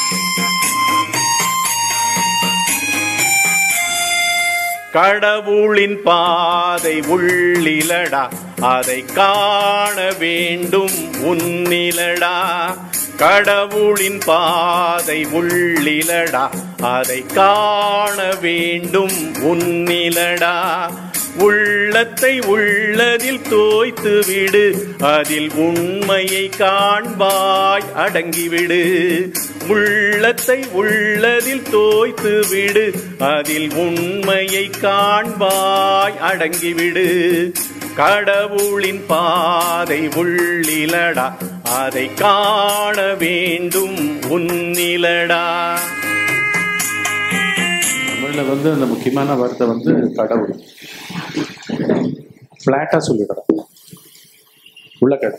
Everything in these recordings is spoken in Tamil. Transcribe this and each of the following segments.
கடவுளின் பாதை உள்ளிலடா, அதை காண வேண்டும் உன்னிலடா. கடவுளின் பாதை உள்ளிலடா, அதை காண வேண்டும் உன்னிலடா. உள்ளத்தை உள்ளதில் தோய்த்து விடு, அதில் உண்மையை காண்பாய் அடங்கிவிடு. உள்ளத்தை உள்ளதில் தோய்த்து விடு, அதில் உண்மையை காண்பாய் அடங்கிவிடு. கடவுளின் பாதை உள்ளிலடா, அதை காண வேண்டும் உன்னிலடா. தமிழ்ல அந்த முக்கியமான வார்த்தை கடவுள். பிளாட்டா சொல்லிடுறேன், உள்ள கடை.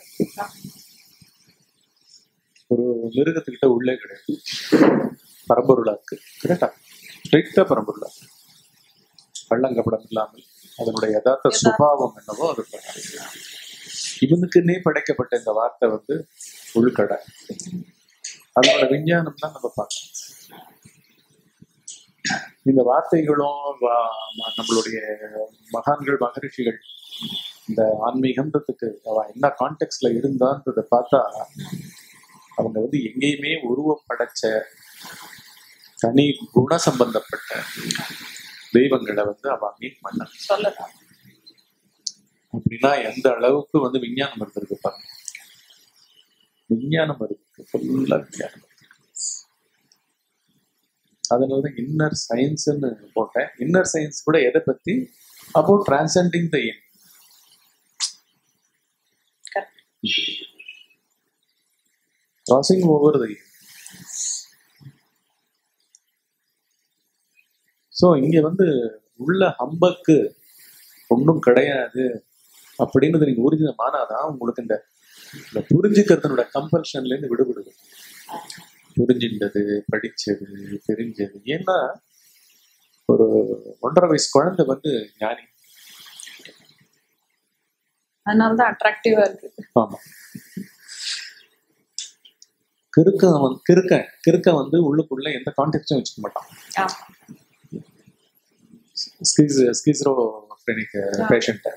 ஒரு மிருகத்துக்கிட்ட உள்ளே கிடையாது, பரம்பொருளா இருக்கு. கரெக்டா? ஸ்ட்ரிக்டா பரம்பொருளா, பள்ளங்கப்படம் இல்லாமல் அதனுடைய யதார்த்த சுபாவம் என்னவோ அது. இவனுக்குன்னே படைக்கப்பட்ட இந்த வார்த்தை உள்கடை. அதோட விஞ்ஞானம் தான் நம்ம பார்க்கணும். இந்த வார்த்தைகளும் நம்மளுடைய மகான்கள் மகரிஷிகள் இந்த ஆன்மீகம்ன்றதுக்கு என்ன கான்டெக்ட்ல இருந்தான்றதை பார்த்தா அவங்க எங்கேயுமே உருவம் படைச்ச தனி குண சம்பந்தப்பட்ட தெய்வங்களை அவ மீட் பண்ண சொல்லலாம். அப்படின்னா எந்த அளவுக்கு விஞ்ஞானம் இருந்திருக்கு பாருங்க. விஞ்ஞானம் இருக்கு, ஃபுல்லா விஞ்ஞானம். அதனாலதான் இன்னர் சயின்ஸ்ன்னு போட்டேன். இன்னர் சயின்ஸ் கூட எதை பத்தி? About transcending the end, crossing over the end. So இங்க உள்ள ஹம்பக்கு ஒன்றும் கிடையாது அப்படின்னு நீங்க ஊர்ஜிதமானாதான் உங்களுக்கு இந்த புரிஞ்சுக்கிறதுனோட கம்பல்ஷன்ல இருந்து விடுபடுது. புரிஞ்சின்றது, படிச்சது, தெரிஞ்சது. ஏன்னா ஒரு 1.5 வயசு குழந்தை ஞானி, அதனாலதான் அட்ராக்டிவா இருக்கு. ஆமா. கிறுக்க உள்ளுக்குள்ள எந்த கான்டெக்டும் வச்சுக்க மாட்டான். ஸ்கிசரோஃப்ரெனிக் பேஷண்ட்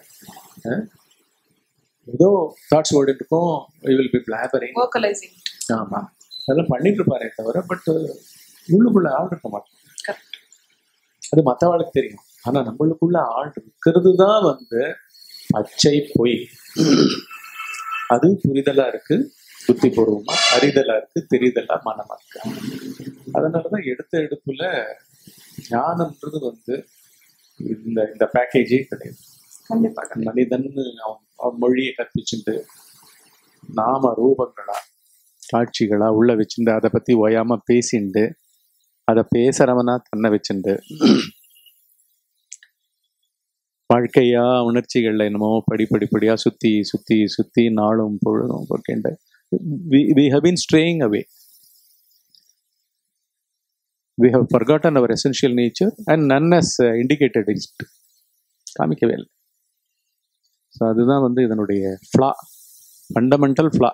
ஏதோ தாட்ஸ் ஓடிட்டு இருக்கும், you will be blabbering, vocalising. ஆமா, அதெல்லாம் பண்ணிட்டு இருப்பாரே தவிர பட் உள்ளுக்குள்ள ஆள் இருக்க மாட்டோம். அது மற்றவாளுக்கு தெரியும். ஆனா நம்மளுக்குள்ள ஆள் இருக்கிறது தான் அச்சை பொய். அது புரிதலா இருக்கு, புத்திபூர்வமா, அறிதலா இருக்கு, தெரிதலா, மனமா இருக்கு. அதனாலதான் எடுப்புல ஞானம்ன்றது இந்த பேக்கேஜே கிடையாது. மனிதன் அவன் மொழியை கற்பிச்சுட்டு நாம ரூபங்களா காட்சிகளா உள்ள வச்சுட்டு அதை பத்தி ஓயாம பேசிண்டு அதை பேசுறவனா தன்னை வச்சுண்டு வாழ்க்கையா உணர்ச்சிகள்ல என்னமோ படிப்படியா சுத்தி சுத்தி சுத்தி நாளும் பொழுதும் போக்கிண்டு we have been straying away. We have forgotten our essential nature and none has indicated it. காமிக்கவே இல்லை. ஸோ அதுதான் இதனுடைய ஃப்ளா, ஃபண்டமெண்டல் ஃப்ளா.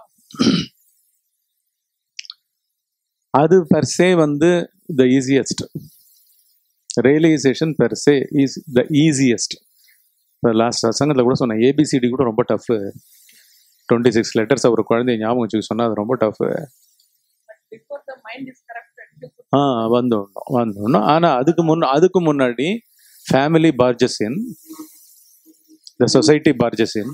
அது per se the easiest. Realization per se is the easiest. இப்போ லாஸ்ட் சங்கத்தில் கூட சொன்னேன், ஏபிசிடி கூட ரொம்ப டஃப். 26 லெட்டர்ஸ் ஒரு குழந்தைய ஞாபகம் வச்சுக்க சொன்னா அது ரொம்ப டஃப். வந்துடணும். ஆனா அதுக்கு முன்னாடி family barges in, the society barges in,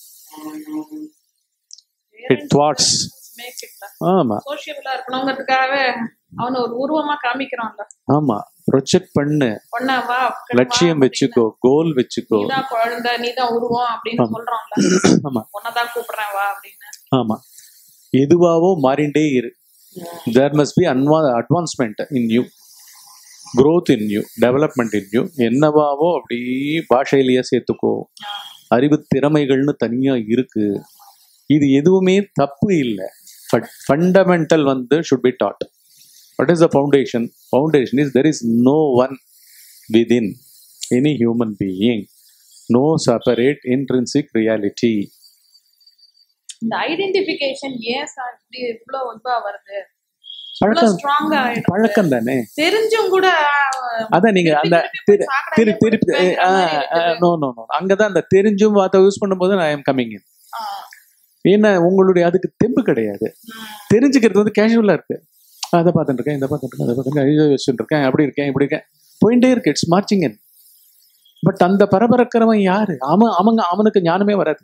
it thoughts. ஆமா, சோஷியலா இருக்கணும்ங்கிறதுக்காகவே அவன ஒரு உருவமா காமிக்கிறான்ல. ஆமா, ப்ரொஜெக்ட் பண்ணு, லட்சியம் வச்சுக்கோ, கோல் வச்சுக்கோ. நீதான் குழந்தை, நீதான் உருவம் அப்படின்னு சொல்றான்ல. ஆமா, உன்னதான் கூப்பிடுறேன் வா அப்படின்னு. ஆமா, எதுவாவோ மாறிண்டே இரு. There must be advancement in you, growth in you, development in you. என்னவாவோ அப்படி பாஷையிலேயே சேர்த்துக்கோ. அறிவு திறமைகள்னு தனியா இருக்கு. இது எதுவுமே தப்பு இல்லை. Fundamental should be taught. What is the foundation? Foundation is there is no one within any human being, no separate intrinsic reality. இந்த ஐடென்டிஃபிகேஷன் ஏன் சார் இப்படி இவ்வளோ வருது? பழக்கம் ஸ்ட்ராங்கா ஆயிடும். பழக்கம் தானே. தெரிஞ்சும் கூட அதான் நீங்க அந்த திருப்பி நோ நோ நோ அங்கதான் அந்த தெரிஞ்சும் வார்த்தை யூஸ் பண்ணும்போது ஐ எம் கம்மிங் இன். ஏன்னா உங்களுடைய அதுக்கு தெம்பு கிடையாது. தெரிஞ்சுக்கிறது வந்து கேஷுவலா இருக்கு. அதை பார்த்துட்டு இருக்கேன், இதை பார்த்துட்டு இருக்கேன், அதை பார்த்துட்டு இதை வச்சுட்டு இருக்கேன், அப்படி இருக்கேன், இப்படி இருக்கேன், போயிட்டே இருக்கு. It's marching in. பட் அந்த பரபரக்கிறவன் யாரு? அவனுக்கு ஞானமே வராது.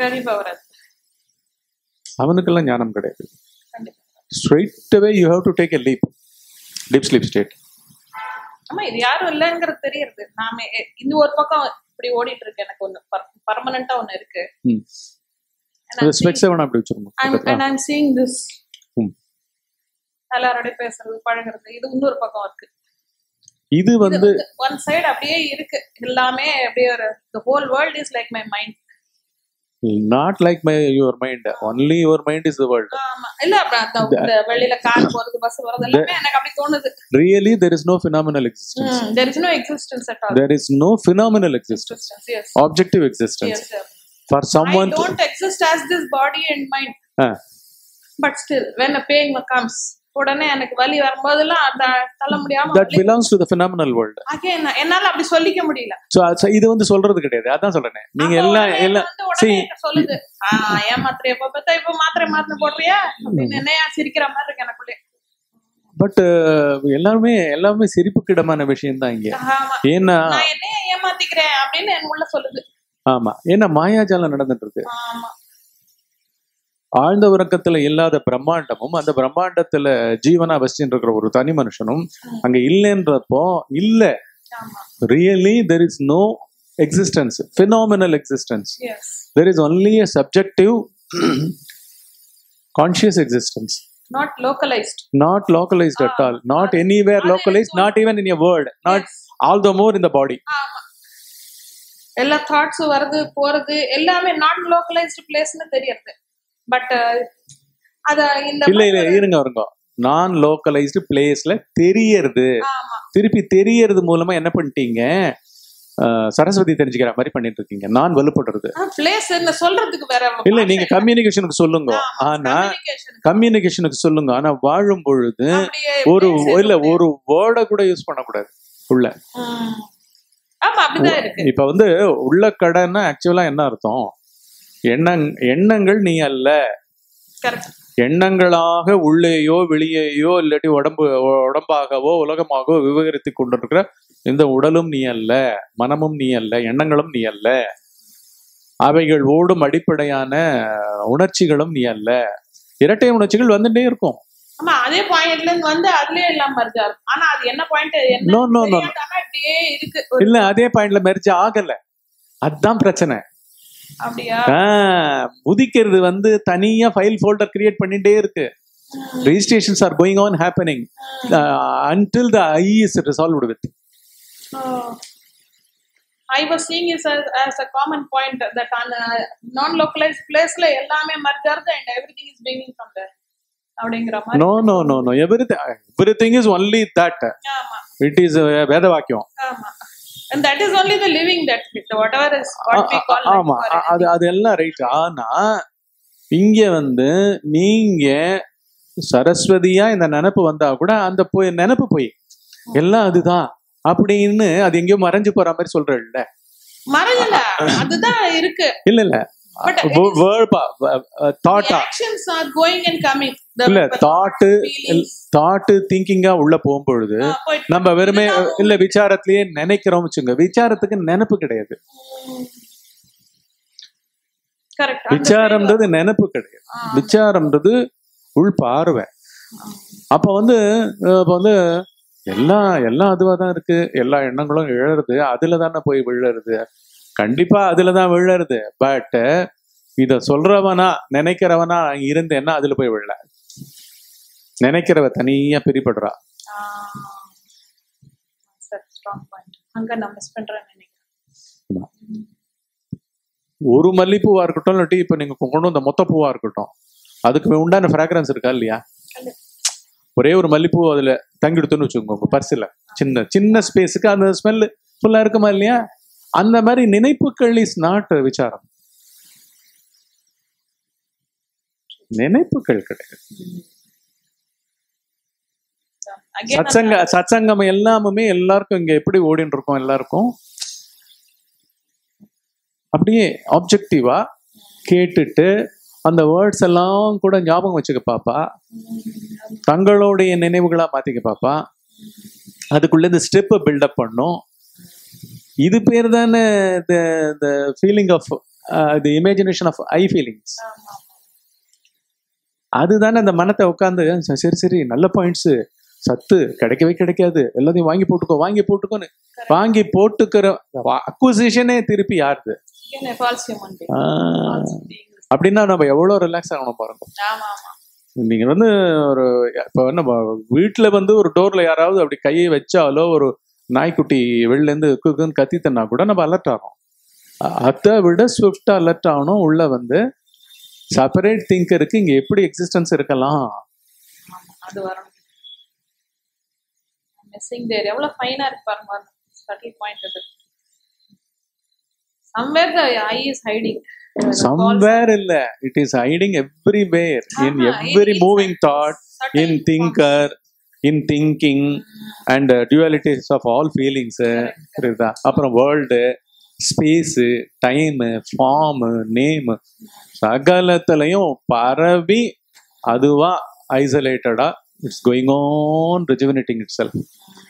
அவனுக்கெல்லாம் ஞானம் கிடையாது. Straight away you have to take a leap, deep sleep state. ஆமா, இது யாரும் இல்லைங்கிறது தெரியுது. நாம இந்த ஒரு பக்கம் இப்படி ஓடிட்டு இருக்கு. எனக்கு ஒண்ணு பர்மனண்டா ஒண்ணு இருக்கு. I'm seeing this. எல்லாரோட பேசுறது, பழகுறது, இது இன்னொரு பக்கம் இருக்கு. இது வந்து one side அப்படியே இருக்கு. எல்லாமே அப்படியே ஒரு the whole world is like my mind. Not like your mind. Only your mind is the world. ஆமா, இல்ல அந்த வெளியில கார் போறது, பஸ் போறது எல்லாமே எனக்கு அப்படி தோணுது. Really there is no phenomenal existence. There is no existence at all. There is no phenomenal existence. Yes. Objective existence. Yes, sir. For someone I don't exist as this body and mind. But still when a pain comes, உடனே எனக்கு வலி வரும்போதெல்லாம் தள்ள முடியாம that belongs to the phenomenal world. again என்னால அப்படி சொல்லிக்க முடியல. So இது வந்து சொல்றது கிடையாது. அதான் சொல்றேன். நீங்க எல்லாம் சொல்லுது, ஏன் மாத்திரை எப்ப பார்த்தா இப்ப மாத்திரை மாத்திரை போடுறியா அப்படின்னு என்னையா சிரிக்கிற மாதிரி இருக்கு எனக்குள்ளே. பட் எல்லாமே சிரிப்புக்கிடமான விஷயம் தான் இங்க. ஏன்னா நான் என்னைய ஏமாத்திக்கிறேன் அப்படின்னு என் உள்ள சொல்லுது. ஆமா, ஏன்னா மாயாஜாலம் நடந்துட்டு இருக்கு. ஆமா, ஆழ்ந்த உறக்கத்துல இல்லாத பிரம்மாண்டமும் அந்த பிரம்மாண்டத்துல ஜீவனா வசிச்சுட்டு இருக்கிற ஒரு தனி மனுஷனும் அங்க இல்லைன்றப்போ இல்ல. Really there is no existence, phenomenal existence. Yes. There is only a subjective conscious existence. Not localized. Not localized at all. Not anywhere localized. Not even in your word. Not all the more in the body. எல்லா தாட்ஸ் வருது போறது எல்லாமே நாட் லோக்கலைஸ்டு பிளேஸ்னு தெரியுது. பட் அத இந்த இல்ல இருங்க நான் லோக்கலைஸ்டு பிளேஸ்ல தெரியறது. திருப்பி தெரியறது மூலமா என்ன பண்ணிட்டீங்க? சரஸ்வதி தெரிஞ்சுக்கிற மாதிரி பண்ணிட்டு இருக்கீங்க. நான் வலுப்படுறது பிளேஸ் என்ன சொல்றதுக்கு வேற இல்ல. நீங்க கம்யூனிகேஷனுக்கு சொல்லுங்க. ஆனா கம்யூனிகேஷனுக்கு சொல்லுங்க. ஆனா வாழும் பொழுது ஒரு வேர்டை கூட யூஸ் பண்ணக்கூடாது உள்ள. இப்ப வந்து உள்ள கடைன்னா ஆக்சுவலா என்ன அர்த்தம்? எண்ணங்கள் நீ அல்ல. எண்ணங்களாக உள்ளேயோ வெளியேயோ இல்லாட்டி உடம்பாகவோ உலகமாகவோ விவகரித்து கொண்டிருக்கிற இந்த உடலும் நீ அல்ல, மனமும் நீ அல்ல, எண்ணங்களும் நீ அல்ல, அவைகள் ஓடும் அடிப்படையான உணர்ச்சிகளும் நீ அல்ல. இரட்டை உணர்ச்சிகள் வந்துட்டே இருக்கும். ஆமா, அதே பாயிண்ட்ல இருந்து வந்து அதுலயே எல்லாம் மெர்ஜ் ஆகும். ஆனா அது என்ன பாயிண்ட் இப்படியே இருக்கு. இல்ல, அதே பாயிண்ட்ல மெர்ஜ் ஆகல. அதுதான் பிரச்சனை. அப்படியா? உதிக்கிறது வந்து தனியா ஃபைல் ஃபோல்டர் கிரியேட் பண்ணிட்டே இருக்கு. Registrations are going on happening until the I is resolved with. I was seeing it as a common point that on non-localized place la ellame merge ஆகுது and everything is beginning from there. அப்படிங்கற மாதிரி. No. Everything is only that. ஆமா. It is வேத வாக்கியம். ஆமா. And that is only the living that whatever is what we call. ஆமா, அது எல்லாம் ரைட். ஆனா இங்க வந்து நீங்க சரஸ்வதியா இந்த நினைப்பு வந்தா கூட அந்த நினைப்பு போய் எல்லாம் அதுதான் அப்படின்னு அது எங்கேயோ மறைஞ்சு போற மாதிரி சொல்றல்ல. மறையல, அதுதான் இருக்கு. இல்ல actions are going and coming. இல்ல தாட் திங்கிங்கா உள்ள போகும்பொழுது நம்ம வெறுமே இல்ல விசாரத்திலேயே நினைக்கிறோம் வச்சுங்க. விசாரத்துக்கு நினைப்பு கிடையாது. விசாரம்ன்றது நினைப்பு கிடையாது. விசாரம்ன்றது உள் பார்வை. அப்ப வந்து எல்லாம் அதுவா தான் இருக்கு. எல்லா எண்ணங்களும் விழறது அதுல தானே போய் விழறது. கண்டிப்பா அதுலதான் விழறது. பட் இத சொல்றவனா நினைக்கிறவனா இருந்தேன்னா அதுல போய் விழல. நினைக்கிறவ தனியா பிரிபடுறா. ஒரு மல்லிப்பூவா இருக்கட்டும் இல்லாட்டி இப்ப நீங்க கொண்டு வந்த மொத்த பூவா இருக்கட்டும், அதுக்கு உண்டான ஃப்ராக்ரன்ஸ் இருக்கா இல்லையா? ஒரே ஒரு மல்லிப்பூ அதுல தங்கிடுத்துன்னு வச்சுக்கோங்க உங்க பர்சில. சின்ன ஸ்பேஸுக்கு அந்த ஸ்மெல் ஃபுல்லா இருக்குமா இல்லையா? அந்த மாதிரி நினைப்புகள் இஸ் நாட் விசாரம். நினைப்புகள் கிடையாது. again சத்சங்கம் எல்லாமே எல்லாருக்கும் இங்க எப்படி ஓடின்னு இருக்கோம், எல்லாருக்கும் அப்படியே ஆப்ஜெக்டிவா கேட்டுட்டு அந்த வேர்ட்ஸ் எல்லாம் கூட ஞாபகம் வச்சுக்க பாப்பா, தங்களுடைய நினைவுகளா மாத்திக்க பாப்பா, அதுக்குள்ள இந்த ஸ்டெப்பை பில்டப் பண்ணும். இது பேர் தானே feeling of the imagination of I feelings. அதுதானே அந்த மனத்தை உட்காந்து சரி சரி நல்ல பாயிண்ட்ஸ், சத்து கிடைக்கவே கிடைக்காது, எல்லாத்தையும் வாங்கி போட்டுக்கோன்னு வாங்கி போட்டுக்கிற அக்விசிஷனே திருப்பி யாருது? again a false human being. False being. அப்படின்னா நம்ம எவ்வளோ ரிலாக்ஸ் ஆகணும் பாருங்க. ஆமா ஆமா. நீங்க வந்து ஒரு இப்போ என்ன வீட்டுல வந்து ஒரு டோர்ல யாராவது அப்படி கையை வச்சாலோ ஒரு நாய்க்குட்டி வெளில இருந்து குக்குன்னு கத்தித்தனா கூட நம்ம அலர்ட் ஆகும். அதை விட ஸ்விஃப்டா அலர்ட் ஆகணும். உள்ள வந்து செப்பரேட் திங்கருக்கு இங்க எப்படி எக்ஸிஸ்டன்ஸ் இருக்கலாம், அது வரணும். மிஸ்ஸிங் தேர் எவ்வளவு ஃபைனா இருக்கு பாருங்க, சட்டில் பாயிண்ட் அது. somewhere the eye is hiding. somewhere இல்ல, it is hiding everywhere, in every moving thought, in thinker, in thinking and dualities of all feelings. புரியுதா? அப்புறம் world, space, time, form, name சகலத்திலையும் பரவி அதுவா ஐசோலேட்டடா it's going on rejuvenating itself.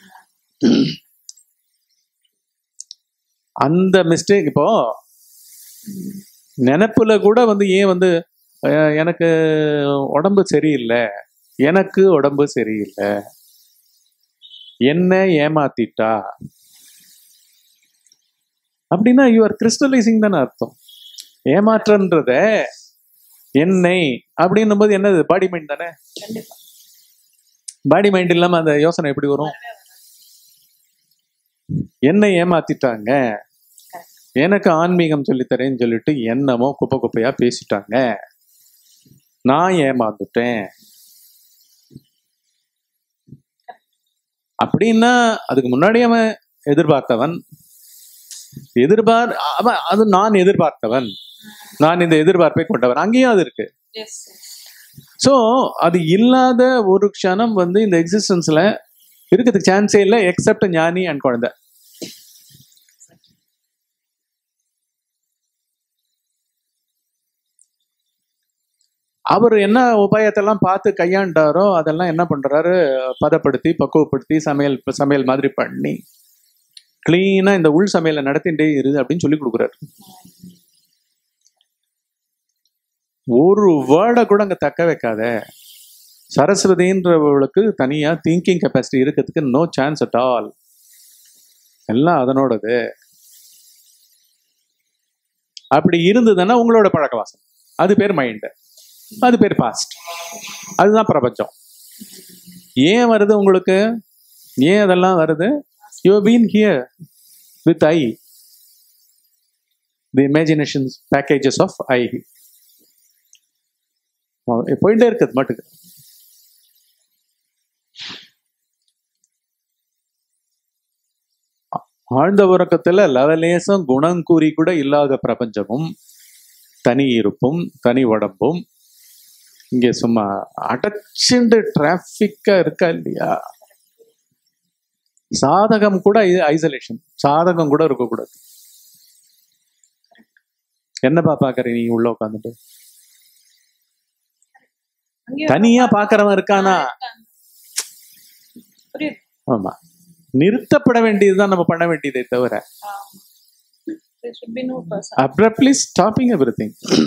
அந்த மிஸ்டேக் இப்போ நினைப்புல கூட வந்து ஏன் வந்து எனக்கு உடம்பு சரியில்லை, எனக்கு உடம்பு சரியில்லை, என்ன ஏமாத்திட்டா அப்படின்னா யூ ஆர் கிறிஸ்டலைசிங் தானே அர்த்தம். ஏமாற்றன்றத என்னை அப்படின்னும் போது என்னது? பாடி மைண்ட் தானே. பாடி மைண்ட் இல்லாம அந்த யோசனை எப்படி வரும்? என்னை ஏமாத்திட்டாங்க, எனக்கு ஆன்மீகம் சொல்லித்தரேன்னு சொல்லிட்டு என்னமோ குப்பை குப்பையா பேசிட்டாங்க, நான் ஏமாந்துட்டேன் அப்படின்னா அதுக்கு முன்னாடி அவன் எதிர்பார்த்தவன், அவன் அது நான் எதிர்பார்த்தவன், நான் இந்த எதிர்பார்ப்பை கொண்டவன், அங்கேயும் அது இருக்கு. ஸோ அது இல்லாத ஒரு க்ஷணம் வந்து இந்த எக்ஸிஸ்டன்ஸ்ல இருக்கிறதுக்கு சான்ஸே இல்லை எக்ஸப்ட் ஞானி அண்ட் குழந்தை. அவர் என்ன உபாயத்தெல்லாம் பார்த்து கையாண்டாரோ அதெல்லாம் என்ன பண்றாரு? பதப்படுத்தி பக்குவப்படுத்தி சமையல் மாதிரி பண்ணி கிளீனா இந்த உள் சமையலை நடத்திட்டே இரு அப்படின்னு சொல்லி கொடுக்குறாரு. ஒரு வேர்டை கூட அங்க தக்க வைக்காத. சரஸ்வதின்றவளுக்கு தனியா திங்கிங் கெப்பாசிட்டி இருக்கிறதுக்கு நோ சான்ஸ் அட் ஆல். எல்லாம் அதனோடது. அப்படி இருந்ததுன்னா உங்களோட பழக்க வாசம், அது பேர் மைண்டு, அது பேர் பாஸ்ட், அதுதான் பிரபஞ்சம். ஏன் வருது உங்களுக்கு? ஏன் அதெல்லாம் வருது? You have been here with I, the imaginations packages of I. போயிட்டே இருக்குது மாட்டுக்கு. ஆழ்ந்த உறக்கத்துல லவலேசம் குணங்கூறி கூட இல்லாத பிரபஞ்சமும் தனி இருப்பும் தனி உடம்பும் இங்க சும்மா அடைச்சுண்டு டிராபிக்கா இருக்கா இல்லையா? சாதகம் கூட ஐசோலேஷன், சாதகம் கூட இருக்கக்கூடாது. என்னப்பா பாக்குற நீ உள்ள உட்காந்துட்டு? தனியா பாக்குறவன் இருக்கானா? ஆமா, நிறுத்தப்பட வேண்டியதுதான் நம்ம பண்ண வேண்டியதை தவிர abruptly stopping everything.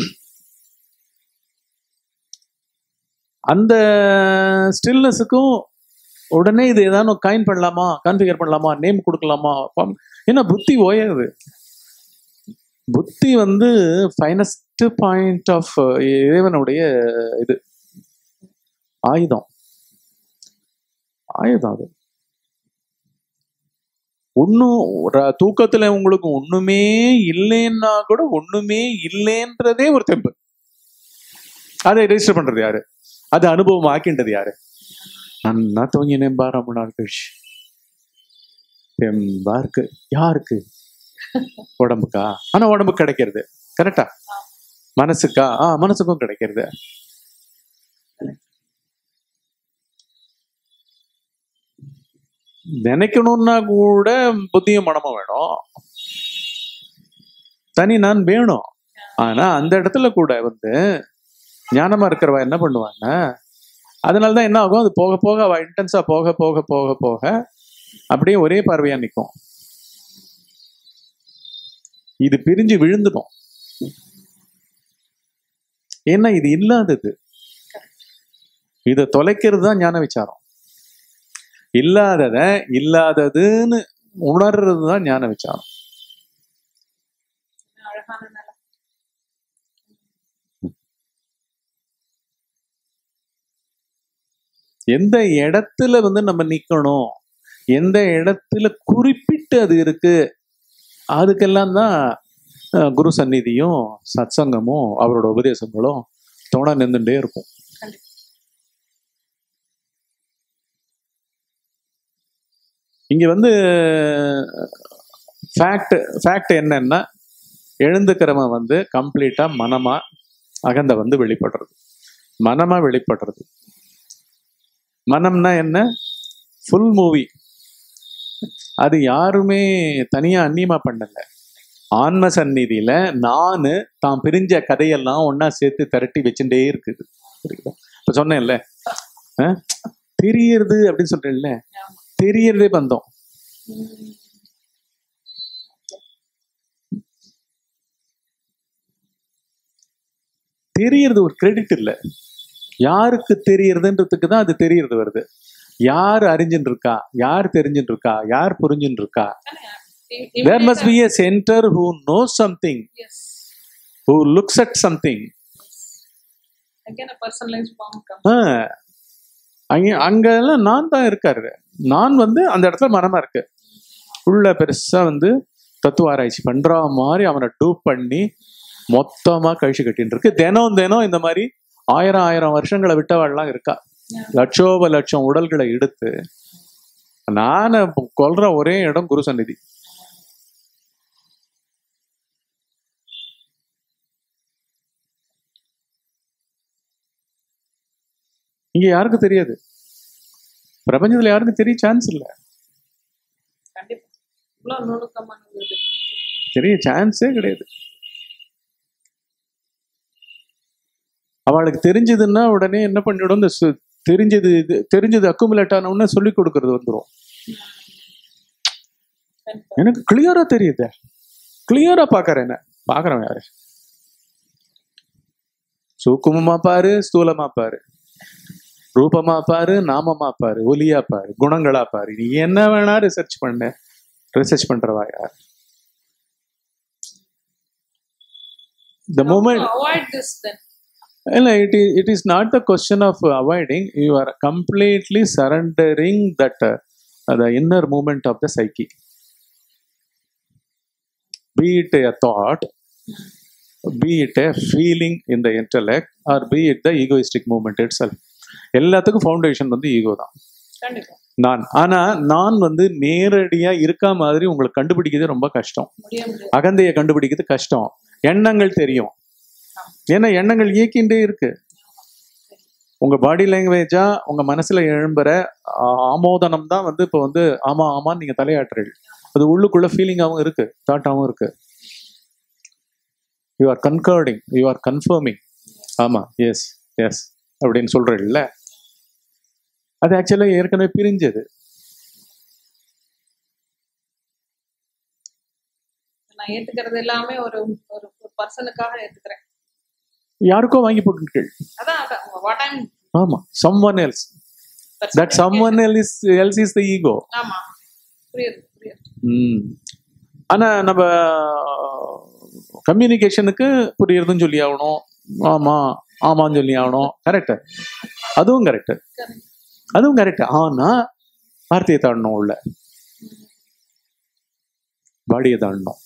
அந்த ஸ்டில்னஸுக்கும் உடனே இது ஏதாவது காயின் பண்ணலாமா, கான்ஃபிகர் பண்ணலாமா, நேம் கொடுக்கலாமா, ஏன்னா புத்தி ஓயாது. புத்தி வந்து ஃபைனஸ்ட் பாயிண்ட் ஆஃப் இறைவனுடைய இது ஆயுதம் அது. ஒன்னும் தூக்கத்துல உங்களுக்கு ஒண்ணுமே இல்லைன்னா கூட ஒண்ணுமே இல்லைன்றதே ஒரு தெம்பு. அதை ரெஜிஸ்டர் பண்றது யாரு? அது அனுபவம் ஆக்கின்றது யாரு? நன்னா தூங்கினேன் பா ரொம்ப நாள் கழிச்சு, தெம்பா இருக்கு. யாருக்கு? உடம்புக்கா? ஆனா உடம்புக்கு கிடைக்கிறது கரெக்டா? மனசுக்கா? மனசுக்கும் கிடைக்கிறது. நினைக்கணும்னா கூட புத்தியும் மனமும் வேணும், தனி நான் வேணும். ஆனா அந்த இடத்துல கூட வந்து ஞானமா இருக்கிறவா என்ன பண்ணுவாங்க, அதனாலதான் என்ன ஆகும், அது போக போக அவ இன்டென்ஸா போக போக போக போக அப்படியே ஒரே பார்வையா நிற்கும். இது பிரிஞ்சு விழுந்துடும். ஏன்னா இது இல்லாதது, இதை தொலைக்கிறது தான் ஞான விசாரம். இல்லாதத இல்லாததுன்னு உணர்றது தான் ஞான விசாரம். அழகான நிலை. எந்த இடத்துல வந்து நம்ம நிக்கணும், எந்த இடத்துல குறிப்பிட்டு அது இருக்கு, அதுக்கெல்லாம் தான் குரு சந்நிதியும் சத்சங்கமும் அவரோட உபதேசங்களும் துணை நின்றுட்டே இருக்கும். இங்க வந்து ஃபேக்ட் என்னன்னா, எழுந்துக்கிறவன் வந்து கம்ப்ளீட்டா மனமா அகந்த வந்து வெளிப்படுறது, மனமா வெளிப்படுறது. மனம்னா என்ன, ஃபுல் மூவி. அது யாருமே தனியா அந்நியமா பண்ணல. ஆன்ம சந்நிதியில நானு தான் பிரிஞ்ச கதையெல்லாம் ஒன்னா சேர்த்து திரட்டி வச்சுட்டே இருக்குது. இப்ப சொன்னேன்ல, தெரியறது அப்படின்னு சொல்றேன்ல, தெரியறதே பந்தம். தெரியறது ஒரு கிரெடிட் இல்ல, யாருக்கு தெரியறதுன்றதுக்கு தான் அது தெரியறது வருது. யார் அறிஞ்சுட்டு இருக்கா, யார் தெரிஞ்சுட்டு இருக்கா, யார் புரிஞ்சுட்டு இருக்கா. There must be a center who knows something, Yes. who looks at something. Again a personalized form comes. அங்கெல்லாம் நான் தான் இருக்காரு. நான் வந்து அந்த இடத்துல மனமா இருக்கு. உள்ள பெருசா வந்து தத்துவ ஆராய்ச்சி பண்ற மாதிரி அவனை டூப் பண்ணி மொத்தமா கழிச்சு கட்டின்னு இருக்கு. தினம் தினம் இந்த மாதிரி 1000 வருஷங்களை விட்டவாள்லாம் இருக்கா. லட்சோப லட்சம் உடல்களை எடுத்து நான கொல்ற ஒரே இடம் குரு சந்நிதி. இங்க யாருக்கும் தெரியாது, பிரபஞ்சத்துல யாருக்கும் தெரிய சான்ஸ் இல்ல, தெரிய சான்ஸே கிடையாது. அவளுக்கு தெரிஞ்சதுன்னா உடனே என்ன பண்ணிடும், இந்த தெரிஞ்சது அக்குமுலேட் ஆன உடனே சொல்லி கொடுக்கறது வந்துடும். எனக்கு கிளியரா தெரியுது, கிளியரா பாக்குறேன், பாக்குறேன் யாரு, சூக்குமமா பாரு, ஸ்தூலமா பாரு, ரூபமா பாரு, நாமமா பாரு, ஒலியா பாரு, குணங்களா பாரு, நீ என்ன வேணா ரிசர்ச் பண்றவா யார். The moment avoid this then. It is not the question of avoiding. You are completely surrendering that the inner movement of the psyche. Be it a thought, be it a feeling in the intellect, or be it the egoistic movement itself. எல்லாத்துக்கும் ஃபவுண்டேஷன் வந்து ஈகோ தான், நான். ஆனா நான் வந்து நேரடியா இருக்கா மாதிரி உங்களுக்கு கண்டுபிடிக்கிறது ரொம்ப கஷ்டம். அகந்தையை கண்டுபிடிக்கிறது கஷ்டம். எண்ணங்கள் தெரியும், ஏன்னா எண்ணங்கள் இயக்கின்றே இருக்கு. உங்க பாடி லாங்குவேஜா உங்க மனசுல எழும்புற ஆமோதனம் தான் வந்து இப்போ வந்து ஆமா ஆமான்னு நீங்க தலையாட்டுறீங்க. அது உள்ளுக்குள்ள ஃபீலிங்காகவும் இருக்கு, தாட்டாகவும் இருக்கு. You are concurring, you are conforming. ஆமா, எஸ் எஸ் அப்படின்னு சொல்றீங்கல்ல, அது ஆக்சுவலா ஏற்கனவே பிரிஞ்சது. நான் ஏத்துக்கிறது எல்லாமே ஒரு ஒரு பர்சனுக்காக ஏத்துக்கிறேன், யாருக்கோ வாங்கி போட்டு. அதான் what I'm ஆமா, someone else, that someone else is the ego. ஆமா, புரியுது. ஆனா நம்ம கம்யூனிகேஷனுக்கு புரியுறதுன்னு சொல்லி ஆகணும், ஆமா ஆமான்னு சொல்லி ஆகணும். கரெக்ட், அதுவும் கரெக்ட், அதுவும் கரெக்ட். ஆனா வார்த்தையை தாண்டணும், உள்ள பாடியை தாண்டணும்.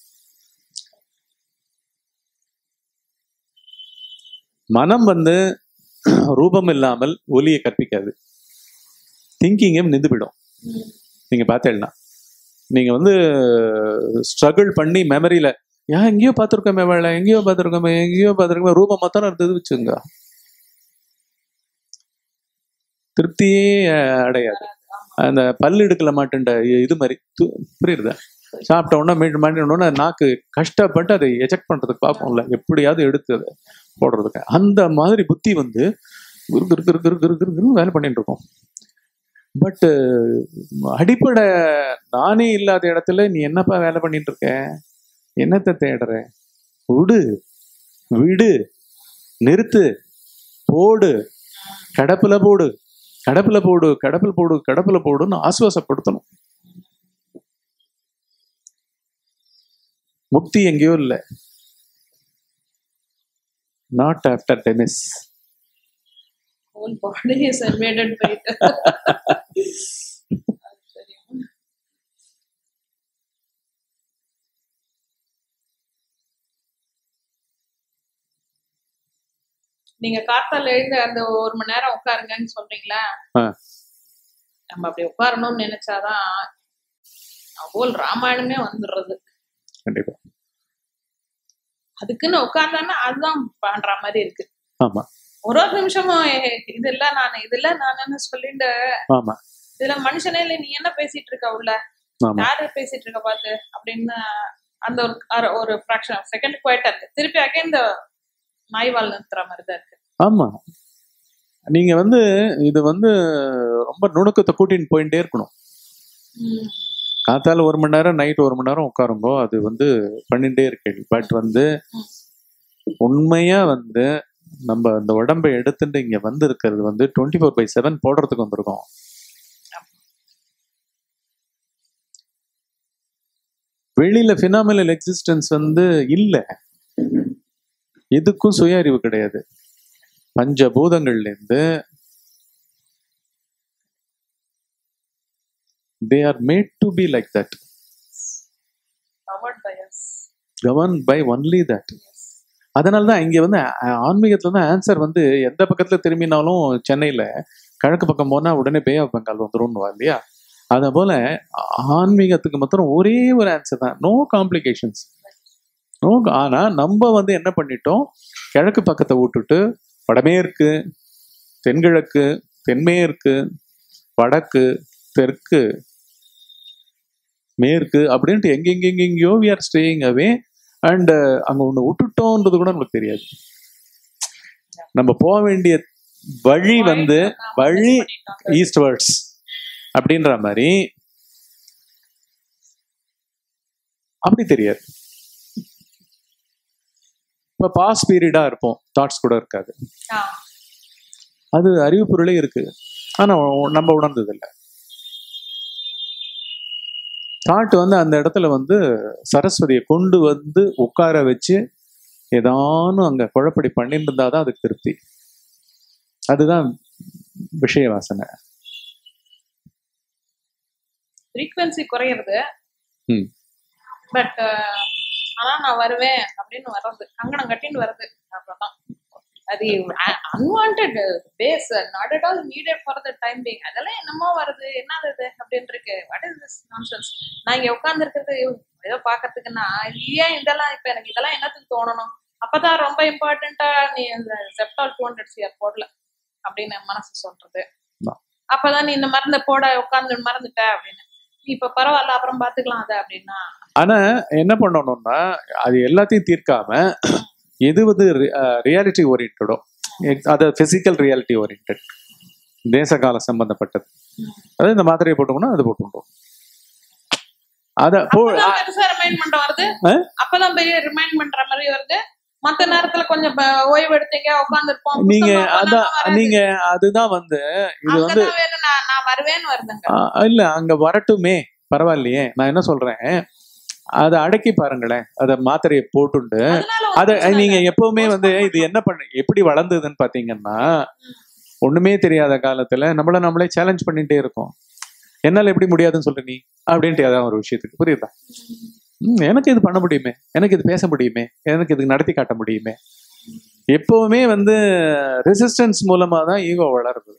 மனம் வந்து ரூபம் இல்லாமல் ஒலியை கற்பிக்காது, திங்கிங்கே நின்றுவிடும். நீங்க பார்த்தேன்னா நீங்க வந்து ஸ்ட்ரகிள் பண்ணி மெமரியில எங்கேயோ பார்த்துருக்கோமே, வேலை எங்கேயோ பார்த்துருக்கோமே ரூபம் மாத்தான இருந்தது வச்சுங்க, திருப்தியே அடையாது. அந்த பல்லு எடுக்கல மாட்டேன்ற இது மாதிரி புரியுதா? சாப்பிட்ட உடனே மாட்டோன்னா நாக்கு கஷ்டப்பட்டு அதை எஜெக்ட் பண்றதுக்கு பார்ப்போம்ல, எப்படியாவது எடுத்து அதை போடுறதுக்கு. அந்த மாதிரி புத்தி வந்து குரு குரு குரு குரு குரு குருன்னு வேலை பண்ணிட்டு இருக்கோம். பட் அடிப்படை நானே இல்லாத இடத்துல நீ என்னப்பா வேலை பண்ணிட்டு இருக்க, என்னத்தை தேடுற? விடு, விடு, நிறுத்து, போடு, கடப்புல போடு, கடப்புல போடு, கடப்புல போடு, கடப்புல போடுன்னு ஆசுவாசப்படுத்தணும். முக்தி எங்கேயோ இல்லை, not after tennis. Whole body is invaded by it. நீங்க காத்தால எழுந்து அந்த 1 மணி நேரம் உட்காருங்கன்னு சொல்றீங்களா, நம்ம அப்படி உட்காரணும்னு நினைச்சாதான் ஹோல் ராமாயணமே வந்துடுறது. கண்டிப்பா அதுக்குன்னு உட்கார்ந்தானா அதுதான் பண்ற மாதிரி இருக்கு. ஆமா, ஒரு நிமிஷமும் இதெல்லாம் நானு சொல்லிட்டு ஆமா, இதுல மனுஷனே இல்ல, நீ என்ன பேசிட்டு இருக்க, உள்ள யாரு பேசிட்டு இருக்க பாத்து அப்படின்னு அந்த ஒரு ஃபிராக்ஷன் செகண்ட் குவைட்டா இருக்கு. திருப்பி அகைன் இந்த நாய்வால் நிறுத்துற மாதிரி தான் இருக்கு. ஆமா, நீங்க வந்து இது வந்து ரொம்ப நுணுக்கத்தை கூட்டின்னு போயிட்டே இருக்கணும். காத்தால 1 மணி நேரம், நைட் 1 மணி நேரம் உட்காருங்கோ, அது வந்து பண்ணிட்டே இருக்கு. பட் வந்து உண்மையா வந்து நம்ம அந்த உடம்பை எடுத்துட்டு இங்க வந்து இருக்கிறது வந்து 24/7 போடுறதுக்கு வந்திருக்கோம். வெளியில பினாமினல் எக்ஸிஸ்டன்ஸ் வந்து இல்ல, எதுக்கும் சுய அறிவு கிடையாது. பஞ்சபூதங்கள்ல இருந்து they are made to be like that, governed by only that. அதனாலதான் இங்க வந்து ஆன்மீகத்துல தான் ஆன்சர் வந்து எந்த பக்கத்துல திரும்பினாலும் சென்னையில கிழக்கு பக்கம் போனா உடனே பே ஆஃப் பெங்கால் வந்துரும்னுவா இல்லையா? அத போல ஆன்மீகத்துக்கு மாத்திரம் ஒரே ஒரு ஆன்சர் தான், நோ காம்ப்ளிகேஷன்ஸ், நோ. ஆனா நம்ம வந்து என்ன பண்ணிட்டோம், கிழக்கு பக்கத்தை விட்டுட்டு வடமேற்கு, தென்கிழக்கு, தென்மேற்கு, வடக்கு, தெற்கு, மேற்கு அப்படின்ட்டு எங்கெங்கெங்கெங்கயோ we are staying away. And அங்க ஒண்ணு விட்டுட்டோன்றது கூட நமக்கு தெரியாது. நம்ம போக வேண்டிய வழி வந்து வழி ஈஸ்ட்வர்ட்ஸ் அப்படின்ற மாதிரி அப்படி தெரியாது. இப்ப பாஸ் பீரியடா இருப்போம், தாட்ஸ் கூட இருக்காது. அது அறிவு பொருளே இருக்கு, ஆனா நம்ம உணர்ந்தது இல்லை. தாட் வந்து அந்த இடத்துல வந்து சரஸ்வதியை கொண்டு வந்து உட்கார வச்சு ஏதானும் அங்க குழப்படி பண்ணிட்டு இருந்தாதான் அதுக்கு திருப்தி. அதுதான் விஷய வாசனை. ஃப்ரீக்வன்சி குறையிறது, பட் ஆனா நான் வருவேன் அப்படின்னு வர்றது, கங்கணம் கட்டின்னு வருது. அவ்வளவுதான். அது unwanted base, not at all needed for the time being. அதெல்லாம் என்னமோ வருது, என்னது இது அப்படின்னு இருக்கு. What is this nonsense? நான் இங்க உட்கார்ந்து இருக்கிறது ஏதோ பாக்கிறதுக்குன்னா, ஏன் இதெல்லாம் இப்ப எனக்கு இதெல்லாம் என்னத்துக்கு தோணணும்? அப்பதான் ரொம்ப இம்பார்ட்டன்டா நீ இந்த செப்டால் 200 CR போடல அப்படின்னு மனசு சொல்றது. அப்பதான் நீ இந்த மருந்து போட உட்கார்ந்து மறந்துட்ட அப்படின்னு. நீ இப்ப பரவாயில்ல அப்புறம் பாத்துக்கலாம் அதை அப்படின்னா. ஆனா என்ன பண்ணணும்னா, அது எல்லாத்தையும் தீர்க்காம எது வந்து ரியாலிட்டி ஓரியன்டோ, அது பிசிக்கல் ரியாலிட்டி ஓரியன்ட், தேசகால சம்பந்தப்பட்டது, அதாவது இந்த மாத்திரையை போட்டோம்னா அது போட்டுட்டோம். அப்பதான் பெரிய ரிமைண்ட் பண்ற மாதிரி வருது. மத்த நேரத்துல கொஞ்சம் ஓய்வு எடுத்தீங்க, உட்கார்ந்துருப்போம். நீங்க அதுதான் வந்து இது வந்து நான் வருவேன்னு வருதுங்க. இல்ல அங்க வரட்டுமே, பரவாயில்லையே. நான் என்ன சொல்றேன், அதை அடக்கி பாருங்களேன், அதை மாத்திரையை போட்டுண்டு அதை நீங்க எப்பவுமே வந்து இது என்ன பண்ண எப்படி வளர்ந்ததுன்னு பாத்தீங்கன்னா, ஒண்ணுமே தெரியாத காலத்துல நம்மளே சேலஞ்ச் பண்ணிட்டே இருக்கோம். என்னால எப்படி முடியாதுன்னு சொல்ற நீ அப்படின்ட்டு அதான் ஒரு விஷயத்துக்கு புரியுதா? எனக்கு இது பண்ண முடியுமே, எனக்கு இது பேச முடியுமே, எனக்கு இது நடத்தி காட்ட முடியுமே. எப்பவுமே வந்து ரெசிஸ்டன்ஸ் மூலமா தான் ஈகோ வளருது.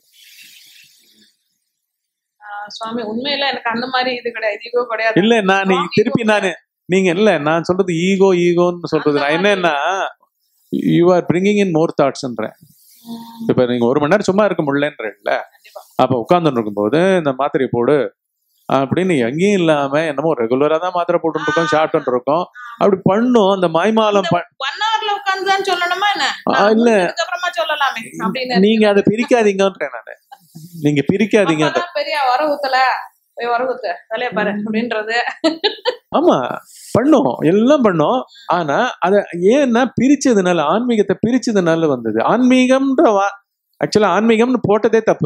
சுவாமி உண்மையில எனக்கு அந்த மாதிரி இது கிடையாது, ஈகோ கிடையாது. இல்ல நான் திருப்பி நீங்க இல்ல நான் சொல்றது ஈகோன்னு சொல்றது நான் என்னன்னா, you are bringing in more தாட்ஸ்ன்றேன். இப்ப நீங்க 1 மணி நேரம் சும்மா இருக்க முடியலன்றேன்ல, அப்ப உட்கார்ந்துட்டு இருக்கும்போது இந்த மாத்திரையை போடு அப்படின்னு எங்கேயும் இல்லாம என்னமோ ரெகுலரா தான் மாத்திரை போட்டு இருக்கோம், சாப்பிட்டு இருக்கோம். அப்படி பண்ணும் அந்த மாய்மாலம். 1 hourல உட்கார்ந்துதான் சொல்லணுமா என்ன? இல்ல அப்புறமா சொல்லலாமே அப்படின்னு நீங்க அதை பிரிக்காதீங்கன்றேன் நானு. நீங்க பிரிக்காதீங்க. பெரிய வர ஊத்தல போய் வர ஊத்து தலைய பாரு அப்படின்றது. ஆமா பண்ணோம், எல்லாம் பண்ணோம். ஆனா அத ஏன்னா பிரிச்சதுனால, ஆன்மீகத்தை பிரிச்சதுனால வந்தது. ஆன்மீகம்ன்ற ஆக்சுவலா ஆன்மீகம்னு போட்டதே தப்பு.